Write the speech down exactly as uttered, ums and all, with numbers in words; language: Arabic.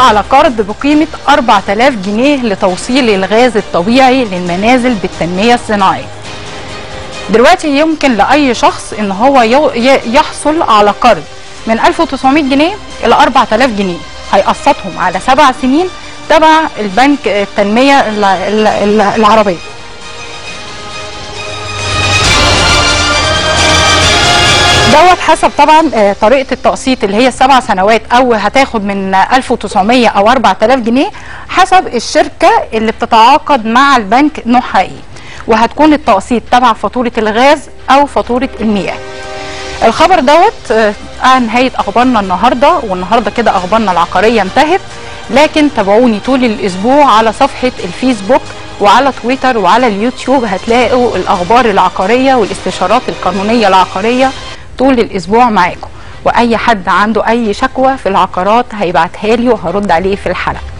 على قرض بقيمة أربعة آلاف جنيه لتوصيل الغاز الطبيعي للمنازل بالتنمية الصناعية. دلوقتي يمكن لأي شخص إن هو يحصل على قرض من ألف وتسعمائة جنيه إلى أربعة آلاف جنيه، هيقسطهم على سبع سنين تبع البنك التنمية العربية. دوت حسب طبعا طريقه التقسيط اللي هي السبع سنوات، او هتاخد من ألف وتسعمائة او أربعة آلاف جنيه حسب الشركه اللي بتتعاقد مع البنك نوعها ايه، وهتكون التقسيط تبع فاتوره الغاز او فاتوره المياه. الخبر دوت عن نهايه اخبارنا النهارده، والنهارده كده اخبارنا العقاريه انتهت، لكن تابعوني طول الاسبوع على صفحه الفيسبوك وعلى تويتر وعلى اليوتيوب، هتلاقوا الاخبار العقاريه والاستشارات القانونيه العقاريه طول الاسبوع معاكم. واي حد عنده اي شكوى في العقارات هيبعتها لي وهرد عليه في الحلقه.